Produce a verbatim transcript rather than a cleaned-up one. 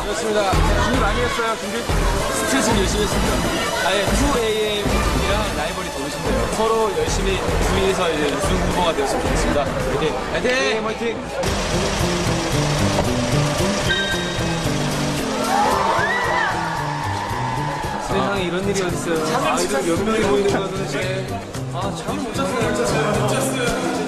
그렇습니다. 준비 많이 했어요. 준비? 스트레칭 열심히 했습니다. 아예 투 에이엠이랑 라이벌이 더 오신대요. 서로 열심히 준비해서 이제 우승 후보가 되었으면 좋겠습니다. 화이팅! 화이팅! 화이팅! 세상에 이런 일이 어딨어요. 아, 이런 몇 명이 보이는 거야 도대체. 아, 참 못 잤어요. 못 잤어요. 못 잤어요.